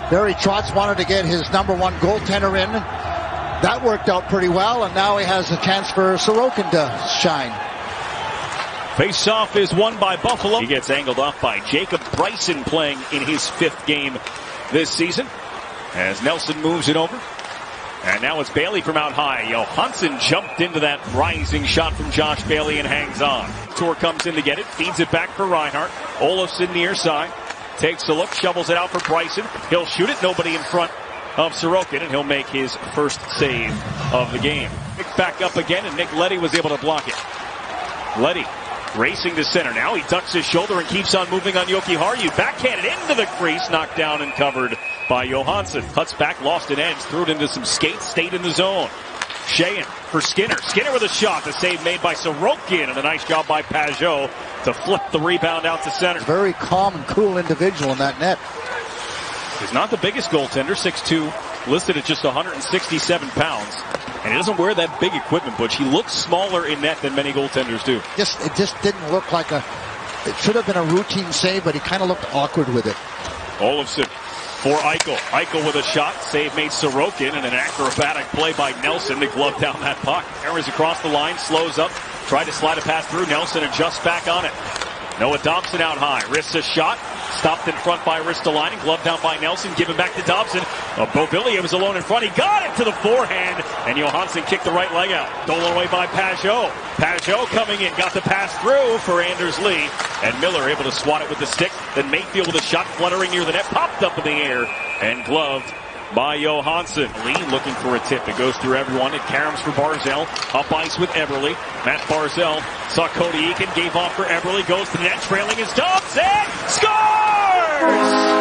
Barry Trotz wanted to get his number one goaltender in. That worked out pretty well, and now he has a chance for Sorokin to shine. Face-off is won by Buffalo. He gets angled off by Jacob Bryson, playing in his 5th game this season, as Nelson moves it over. And now it's Bailey from out high. Johansson jumped into that rising shot from Josh Bailey and hangs on. Tor comes in to get it, feeds it back for Reinhart. Olofsson near side, takes a look, shovels it out for Bryson. He'll shoot it, nobody in front of Sorokin, and he'll make his first save of the game. Picked back up again, and Nick Leddy was able to block it. Leddy racing to center now. He ducks his shoulder and keeps on moving on Jokiharju. Backhanded into the crease, knocked down and covered by Johansson. Cuts back, lost an edge, threw it into some skates, stayed in the zone. Sheahan for Skinner. Skinner with a shot. The save made by Sorokin, and a nice job by Pajot to flip the rebound out to center. Very calm and cool individual in that net. He's not the biggest goaltender, 6'2", listed at just 167 pounds. And he doesn't wear that big equipment, Butch. He looks smaller in net than many goaltenders do. It just didn't look like it should have been a routine save, but he kind of looked awkward with it. Olofsson for Eichel. Eichel with a shot. Save made Sorokin, and an acrobatic play by Nelson to glove down that puck. Errors across the line, slows up, tried to slide a pass through. Nelson adjusts back on it. Noah Dobson out high, risks a shot, stopped in front by Ristolainen, glove down by Nelson, given back to Dobson. Beauvillier was alone in front, he got it to the forehand, and Johansson kicked the right leg out. Stolen away by Pajot. Pajot coming in, got the pass through for Anders Lee, and Miller able to swat it with the stick. Then Mayfield with a shot fluttering near the net, popped up in the air, and gloved by Johansson. Lee looking for a tip. It goes through everyone. It caroms for Barzal. Up ice with Eberle. Matt Barzal saw Cody Eakin, gave off for Eberle, goes to the net, trailing his Dobson, scores!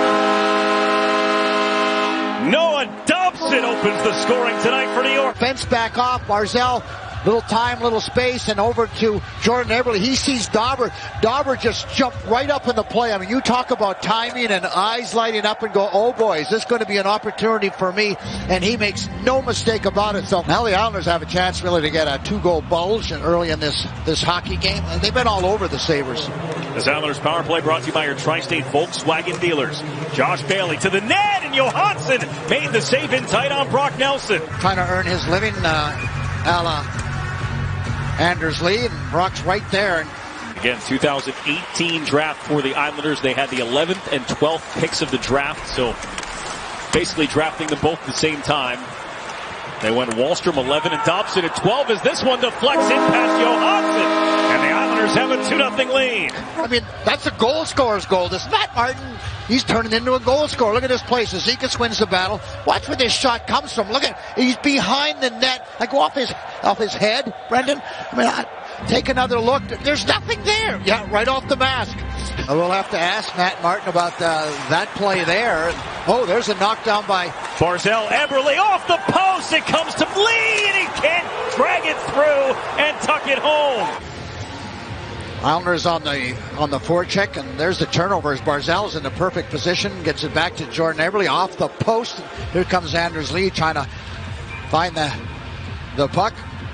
Noah Dobson opens the scoring tonight for New York. Fence back off, Barzal. Little time, little space, and over to Jordan Eberle. He sees Dauber. Dauber just jumped right up in the play. I mean, you talk about timing and eyes lighting up and go, oh boy, is this going to be an opportunity for me? And he makes no mistake about it. So now the Islanders have a chance really to get a 2-goal bulge early in this hockey game. And they've been all over the Sabres. This Islanders power play brought to you by your Tri-State Volkswagen dealers. Josh Bailey to the net, and Johansson made the save in tight on Brock Nelson. Trying to earn his living, a la Anders Lee, and Brock's right there. Again, 2018 draft for the Islanders. They had the 11th and 12th picks of the draft, so basically drafting them both at the same time. They went Wahlstrom 11 and Dobson at 12 as this one deflects in past Johansson. And the Islanders have a 2-0 lead. I mean, that's a goal scorer's goal. This Matt Martin, he's turning into a goal scorer. Look at this play. Zizekas wins the battle. Watch where this shot comes from. Look at, he's behind the net. I go off his head, Brendan. I mean, take another look. There's nothing there. Yeah, right off the mask. We'll have to ask Matt Martin about that play there. Oh, there's a knockdown by Barzal. Eberle off the post. It comes to Lee, and he can't drag it through and tuck it home. Islanders on the forecheck, and there's the turnover as Barzal's in the perfect position, gets it back to Jordan Eberle off the post. Here comes Anders Lee trying to find the puck.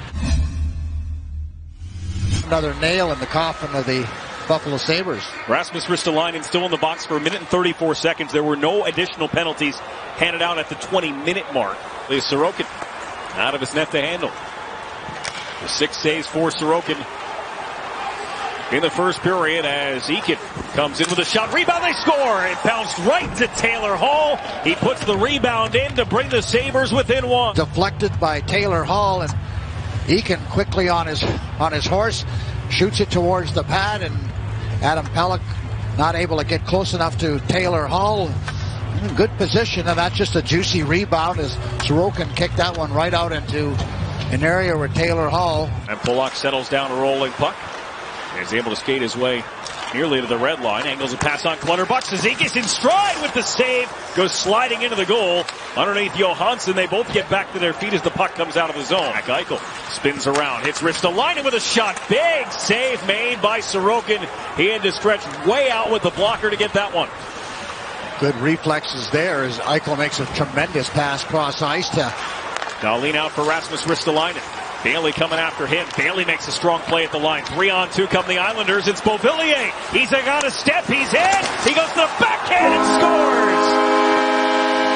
Another nail in the coffin of the Buffalo Sabres. Rasmus Ristolainen still in the box for 1 minute and 34 seconds. There were no additional penalties handed out at the 20-minute mark. Leaves Sorokin out of his net to handle. The 6 saves for Sorokin in the first period as Eakin comes in with a shot. Rebound, they score! It bounced right to Taylor Hall. He puts the rebound in to bring the Sabres within 1. Deflected by Taylor Hall, and Eakin quickly on his horse shoots it towards the pad, and Adam Pelech not able to get close enough to Taylor Hall. In good position, and that's just a juicy rebound as Sorokin kicked that one right out into an area where Taylor Hall. And Pollock settles down a rolling puck. He's able to skate his way nearly to the red line. Angles a pass on Clutterbuck. Zizekas in stride with the save. Goes sliding into the goal. Underneath Johansson, they both get back to their feet as the puck comes out of the zone. Eichel spins around. Hits Ristolainen with a shot. Big save made by Sorokin. He had to stretch way out with the blocker to get that one. Good reflexes there as Eichel makes a tremendous pass cross ice to Dahlin out for Rasmus Ristolainen. Bailey coming after him. Bailey makes a strong play at the line. 3-on-2 come the Islanders. It's Beauvillier. He's got a step. He's in. He goes to the backhand and scores.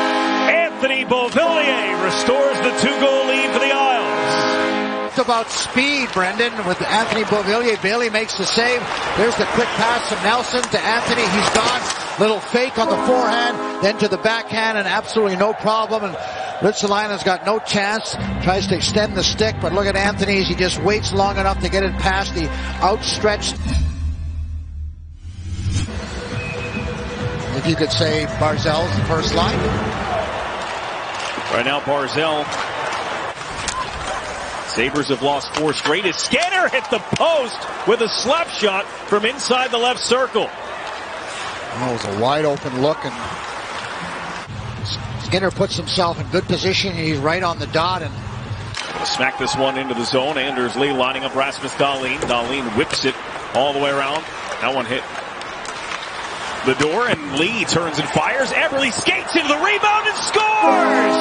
Anthony Beauvillier restores the 2-goal lead for the Isles. It's about speed, Brendan, with Anthony Beauvillier. Bailey makes the save. There's the quick pass from Nelson to Anthony. He's gone. Little fake on the forehand, then to the backhand, and absolutely no problem. And Ristolainen's got no chance. Tries to extend the stick, but look at Anthony as he just waits long enough to get it past the outstretched. If you could say Barzal's the first line. Right now, Barzal. Sabres have lost 4 straight. As Skinner hit the post with a slap shot from inside the left circle. That was a wide open look, and Skinner puts himself in good position. He's right on the dot, and smack this one into the zone. Anders Lee lining up Rasmus Dahlin. Dahlin whips it all the way around. That one hit the door, and Lee turns and fires. Eberle skates into the rebound and scores!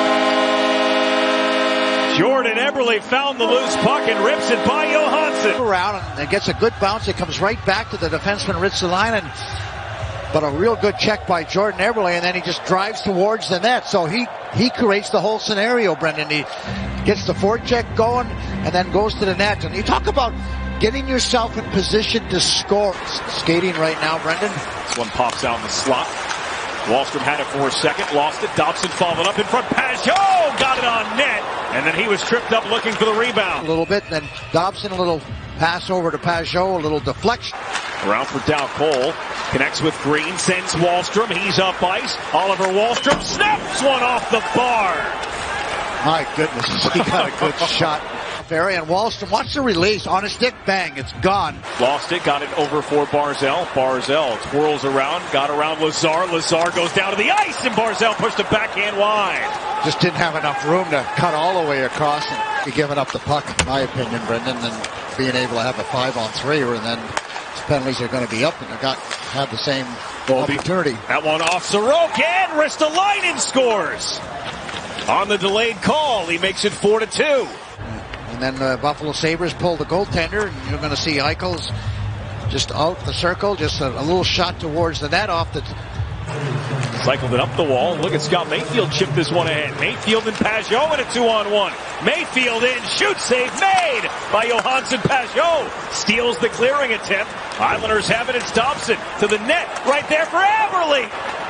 Jordan Eberle found the loose puck and rips it by Johansson. Around, and it gets a good bounce. It comes right back to the defenseman Ristolainen. But a real good check by Jordan Eberle, and then he just drives towards the net. So he creates the whole scenario, Brendan. He gets the forecheck going and then goes to the net. And you talk about getting yourself in position to score. Skating right now, Brendan. This one pops out in the slot. Wahlstrom had it for a second, lost it. Dobson followed up in front. Pajot got it on net, and then he was tripped up looking for the rebound. A little bit, then Dobson, a little pass over to Pajot, a little deflection. Around for Dow Cole. Connects with Green, sends Wahlstrom. He's up ice. Oliver Wahlstrom snaps one off the bar. My goodness, he got a good shot. Ferry and Wahlstrom, watch the release on a stick, bang, it's gone. Lost it, got it over for Barzal. Barzal twirls around, got around Lazar. Lazar goes down to the ice, and Barzal pushed it backhand wide. Just didn't have enough room to cut all the way across and be giving up the puck, in my opinion, Brendan, and being able to have a 5-on-3, and then penalties are going to be up, and they've had the same opportunity. That one off Sorokin. Ristolainen scores on the delayed call. He makes it 4-2. And then the Buffalo Sabres pull the goaltender, and you're going to see Eichel's just out the circle, just a little shot towards the net off the... Cycled it up the wall. Look at Scott Mayfield chip this one ahead. Mayfield and Pajot in a 2-on-1. Mayfield in, shoot save made by Johansson. Pajot steals the clearing attempt. Islanders have it. It's Dobson to the net. Right there for Eberle.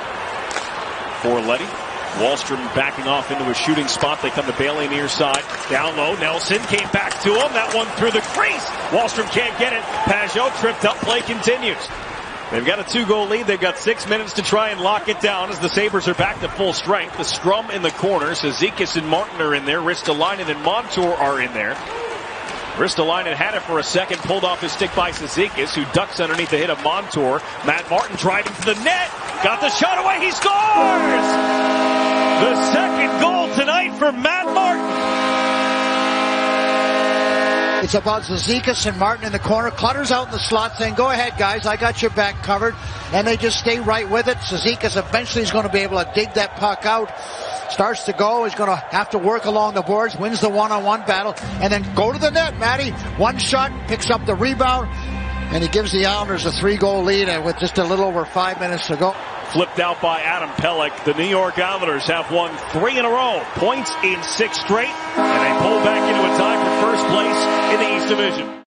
For Leddy. Wahlstrom backing off into a shooting spot. They come to Bailey near side. Down low. Nelson came back to him. That one through the crease. Wahlstrom can't get it. Pajot tripped up. Play continues. They've got a 2-goal lead. They've got 6 minutes to try and lock it down as the Sabres are back to full strength. The scrum in the corners. Zizekas and Martin are in there. Ristolainen and Montour are in there. Ristolainen had it for a second, pulled off his stick by Zizekas, who ducks underneath the hit of Montour. Matt Martin driving to the net. Got the shot away. He scores! The second goal tonight for Matt Martin. It's about Zizekas and Martin in the corner. Clutter's out in the slot saying, go ahead, guys, I got your back covered. And they just stay right with it. Zizekas eventually is going to be able to dig that puck out. Starts to go. He's going to have to work along the boards. Wins the one-on-one battle. And then go to the net, Matty. One shot, picks up the rebound. And he gives the Islanders a 3-goal lead with just a little over 5 minutes to go. Flipped out by Adam Pelech. The New York Islanders have won 3 in a row. Points in 6 straight. And they pull back into a tie for first place in the East Division.